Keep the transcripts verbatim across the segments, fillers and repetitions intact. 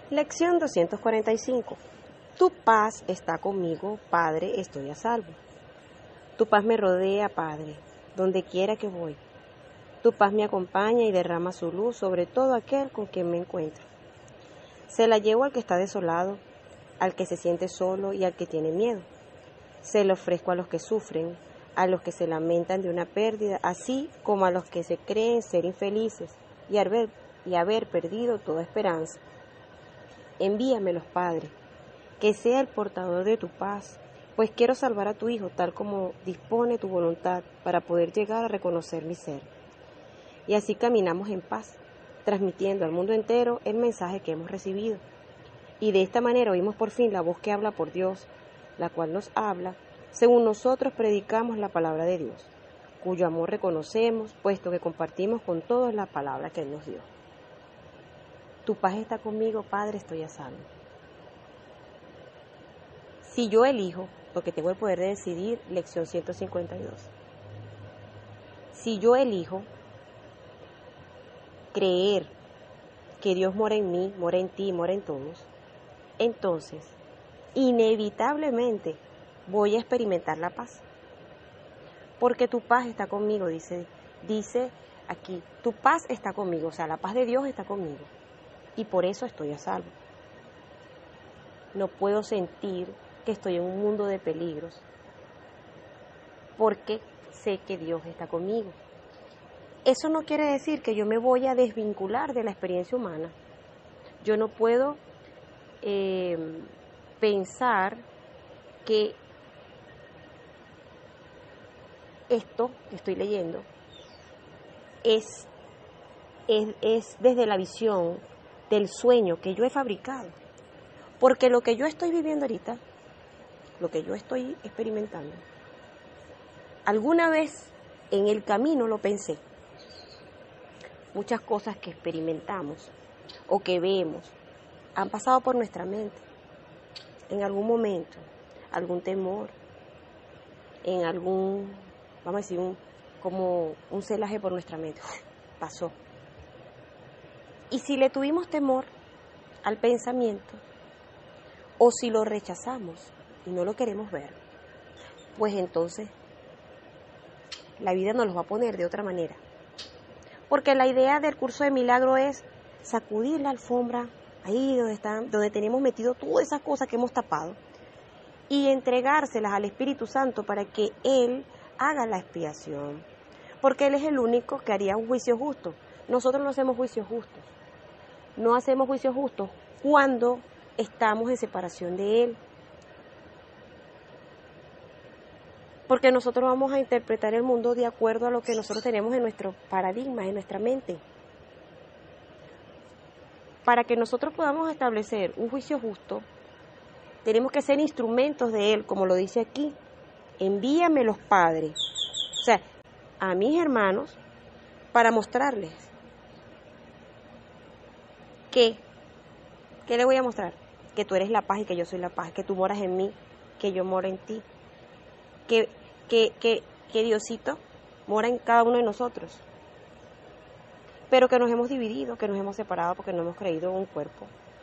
Lección doscientos cuarenta y cinco. Tu paz está conmigo, Padre, estoy a salvo. Tu paz me rodea, Padre, donde quiera que voy. Tu paz me acompaña y derrama su luz sobre todo aquel con quien me encuentro. Se la llevo al que está desolado, al que se siente solo y al que tiene miedo. Se la ofrezco a los que sufren, a los que se lamentan de una pérdida, así como a los que se creen ser infelices y haber, y haber perdido toda esperanza. Envíamelos, Padre, que sea el portador de tu paz, pues quiero salvar a tu Hijo tal como dispone tu voluntad para poder llegar a reconocer mi ser. Y así caminamos en paz, transmitiendo al mundo entero el mensaje que hemos recibido. Y de esta manera oímos por fin la voz que habla por Dios, la cual nos habla, según nosotros predicamos la palabra de Dios, cuyo amor reconocemos, puesto que compartimos con todos la palabra que Él nos dio. Tu paz está conmigo, Padre, estoy a salvo. Si yo elijo, porque tengo el poder de decidir, lección ciento cincuenta y dos. Si yo elijo creer que Dios mora en mí, mora en ti, mora en todos, entonces, inevitablemente, voy a experimentar la paz. Porque tu paz está conmigo, dice, dice aquí, tu paz está conmigo, o sea, la paz de Dios está conmigo. Y por eso estoy a salvo. No puedo sentir que estoy en un mundo de peligros, porque sé que Dios está conmigo. Eso no quiere decir que yo me voy a desvincular de la experiencia humana. Yo no puedo eh, pensar que esto que estoy leyendo es, es, es desde la visión del sueño que yo he fabricado. Porque lo que yo estoy viviendo ahorita, lo que yo estoy experimentando, alguna vez en el camino lo pensé. Muchas cosas que experimentamos o que vemos han pasado por nuestra mente. En algún momento, algún temor, en algún, vamos a decir, un, como un celaje por nuestra mente. Uf, pasó. Y si le tuvimos temor al pensamiento, o si lo rechazamos y no lo queremos ver, pues entonces la vida nos lo va a poner de otra manera. Porque la idea del curso de milagro es sacudir la alfombra, ahí donde están, donde tenemos metido todas esas cosas que hemos tapado, y entregárselas al Espíritu Santo para que Él haga la expiación. Porque Él es el único que haría un juicio justo. Nosotros no hacemos juicios justos. No hacemos juicios justos cuando estamos en separación de Él. Porque nosotros vamos a interpretar el mundo de acuerdo a lo que nosotros tenemos en nuestro paradigma, en nuestra mente. Para que nosotros podamos establecer un juicio justo, tenemos que ser instrumentos de Él, como lo dice aquí. Envíame los padres, o sea, a mis hermanos, para mostrarles que, ¿qué le voy a mostrar? Que tú eres la paz y que yo soy la paz, que tú moras en mí, que yo moro en ti, que, que, que, que Diosito mora en cada uno de nosotros, pero que nos hemos dividido, que nos hemos separado porque no hemos creído en un cuerpo.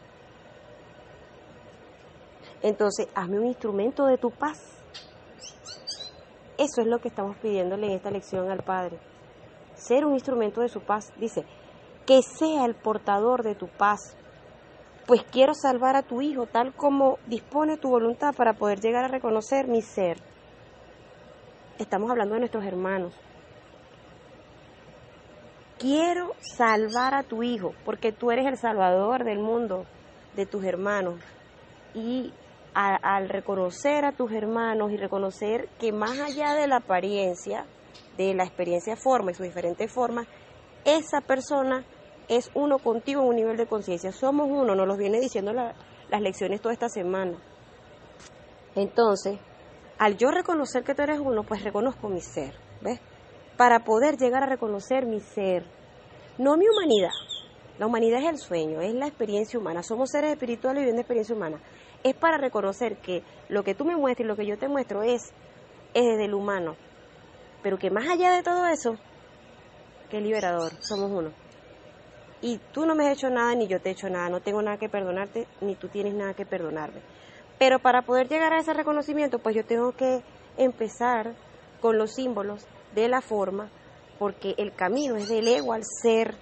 Entonces, hazme un instrumento de tu paz. Eso es lo que estamos pidiéndole en esta lección al Padre. Ser un instrumento de su paz. Dice, que sea el portador de tu paz. Pues quiero salvar a tu Hijo tal como dispone tu voluntad para poder llegar a reconocer mi ser. Estamos hablando de nuestros hermanos. Quiero salvar a tu Hijo porque tú eres el salvador del mundo, de tus hermanos. Y a, al reconocer a tus hermanos y reconocer que más allá de la apariencia, de la experiencia forma y sus diferentes formas, esa persona es uno contigo en un nivel de conciencia. Somos uno, nos lo viene diciendo la, las lecciones toda esta semana. Entonces, al yo reconocer que tú eres uno, pues reconozco mi ser, ¿ves? Para poder llegar a reconocer mi ser, no mi humanidad. La humanidad es el sueño, es la experiencia humana. Somos seres espirituales viviendo experiencia humana. Es para reconocer que lo que tú me muestras y lo que yo te muestro es, es desde el humano. Pero que más allá de todo eso, que liberador, somos uno. Y tú no me has hecho nada, ni yo te he hecho nada. No tengo nada que perdonarte, ni tú tienes nada que perdonarme. Pero para poder llegar a ese reconocimiento, pues yo tengo que empezar con los símbolos de la forma, porque el camino es del ego al ser.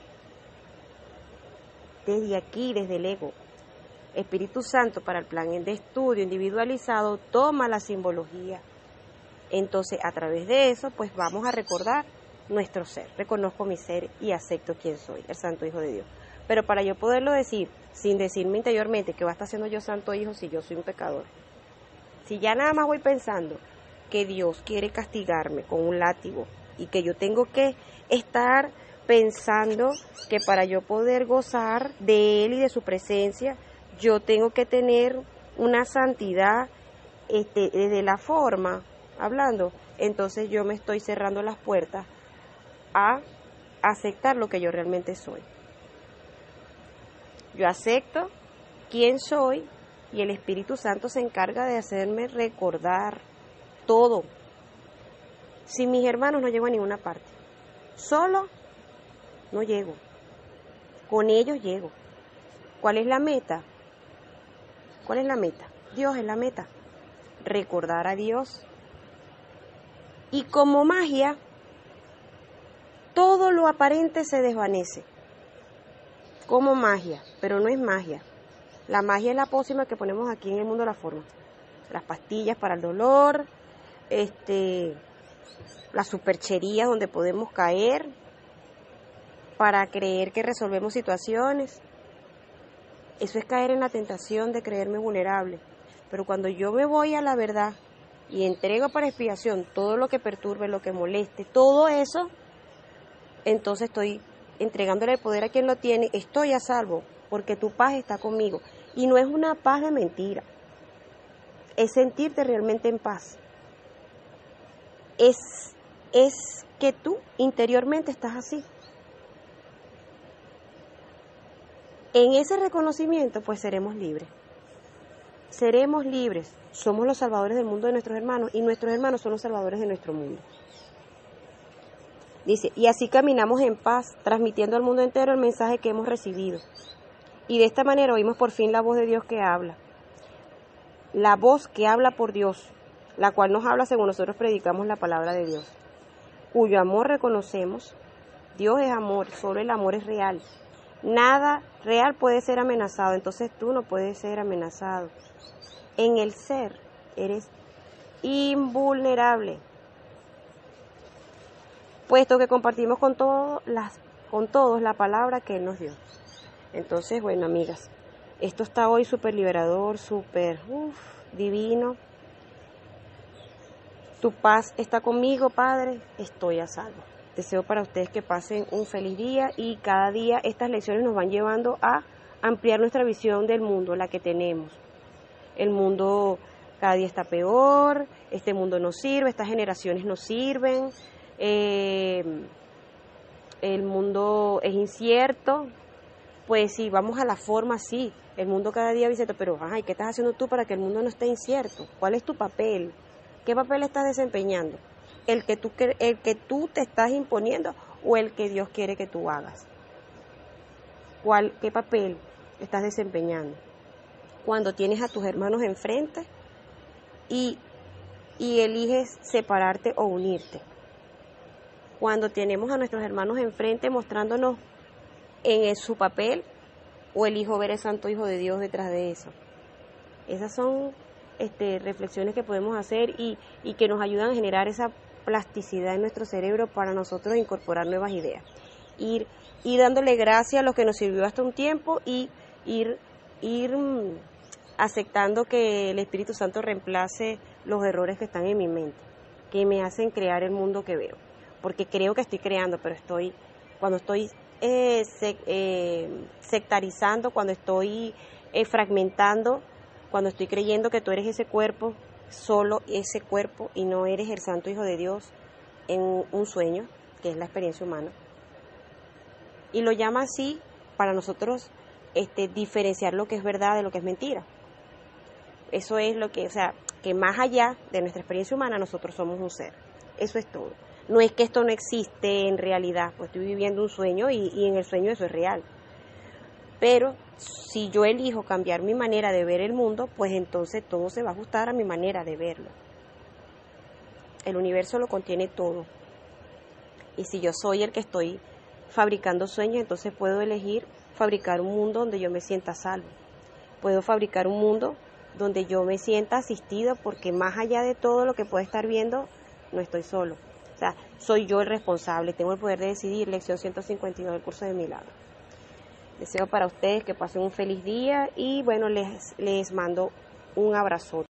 Desde aquí, desde el ego. Espíritu Santo, para el plan de estudio individualizado, toma la simbología. Entonces, a través de eso, pues vamos a recordar nuestro ser. Reconozco mi ser y acepto quién soy, el Santo Hijo de Dios. Pero para yo poderlo decir, sin decirme interiormente que va a estar siendo yo Santo Hijo si yo soy un pecador. Si ya nada más voy pensando que Dios quiere castigarme con un látigo y que yo tengo que estar pensando que para yo poder gozar de Él y de su presencia, yo tengo que tener una santidad este, desde la forma, hablando, entonces yo me estoy cerrando las puertas a aceptar lo que yo realmente soy. Yo acepto quién soy y el Espíritu Santo se encarga de hacerme recordar todo. Sin mis hermanos no llego a ninguna parte. Solo no llego. Con ellos llego. ¿Cuál es la meta? ¿Cuál es la meta? Dios es la meta. Recordar a Dios. Y como magia, todo lo aparente se desvanece. Como magia, pero no es magia. La magia es la pócima que ponemos aquí en el mundo de la forma. Las pastillas para el dolor, este, las supercherías donde podemos caer para creer que resolvemos situaciones. Eso es caer en la tentación de creerme vulnerable. Pero cuando yo me voy a la verdad y entrego para expiación todo lo que perturbe, lo que moleste, todo eso, entonces estoy entregándole el poder a quien lo tiene, estoy a salvo, porque tu paz está conmigo. Y no es una paz de mentira, es sentirte realmente en paz. Es, es que tú interiormente estás así. En ese reconocimiento, pues seremos libres. Seremos libres. Somos los salvadores del mundo de nuestros hermanos y nuestros hermanos son los salvadores de nuestro mundo. Dice, y así caminamos en paz, transmitiendo al mundo entero el mensaje que hemos recibido. Y de esta manera oímos por fin la voz de Dios que habla. La voz que habla por Dios, la cual nos habla según nosotros predicamos la palabra de Dios. Cuyo amor reconocemos. Dios es amor, solo el amor es real. Nada real puede ser amenazado, entonces tú no puedes ser amenazado. En el ser eres invulnerable, puesto que compartimos con, todo las, con todos la palabra que Él nos dio. Entonces, bueno, amigas, esto está hoy súper liberador, súper divino. Tu paz está conmigo, Padre, estoy a salvo. Deseo para ustedes que pasen un feliz día y cada día estas lecciones nos van llevando a ampliar nuestra visión del mundo, la que tenemos. El mundo cada día está peor, este mundo no sirve, estas generaciones no sirven, eh, el mundo es incierto. Pues sí, vamos a la forma, sí, el mundo cada día visita, pero ay, ¿qué estás haciendo tú para que el mundo no esté incierto? ¿Cuál es tu papel? ¿Qué papel estás desempeñando? ¿El que tú, el que tú te estás imponiendo o el que Dios quiere que tú hagas? ¿Cuál, qué papel estás desempeñando? Cuando tienes a tus hermanos enfrente y, y eliges separarte o unirte. Cuando tenemos a nuestros hermanos enfrente mostrándonos en su papel o elijo ver el Santo Hijo de Dios detrás de eso. Esas son este, reflexiones que podemos hacer y, y que nos ayudan a generar esa plasticidad en nuestro cerebro para nosotros incorporar nuevas ideas. Ir, ir dándole gracias a lo que nos sirvió hasta un tiempo y ir, ir mm, aceptando que el Espíritu Santo reemplace los errores que están en mi mente, que me hacen crear el mundo que veo. Porque creo que estoy creando, pero estoy, cuando estoy eh, sec, eh, sectarizando, cuando estoy eh, fragmentando, cuando estoy creyendo que tú eres ese cuerpo, solo ese cuerpo y no eres el Santo Hijo de Dios en un sueño, que es la experiencia humana. Y lo llama así para nosotros este, diferenciar lo que es verdad de lo que es mentira. Eso es lo que, o sea, que más allá de nuestra experiencia humana nosotros somos un ser. Eso es todo. No es que esto no existe en realidad, pues estoy viviendo un sueño y, y en el sueño eso es real. Pero si yo elijo cambiar mi manera de ver el mundo, pues entonces todo se va a ajustar a mi manera de verlo. El universo lo contiene todo. Y si yo soy el que estoy fabricando sueños, entonces puedo elegir fabricar un mundo donde yo me sienta salvo. Puedo fabricar un mundo donde yo me sienta asistido, porque más allá de todo lo que pueda estar viendo, no estoy solo. O sea, soy yo el responsable, tengo el poder de decidir. Lección ciento cincuenta y dos del curso de milagros. Deseo para ustedes que pasen un feliz día y bueno, les, les mando un abrazo.